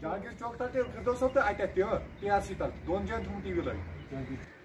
जहांगीर चौक तक फिरदौस तो अत TRC तल 2 जन थोम टीवी लग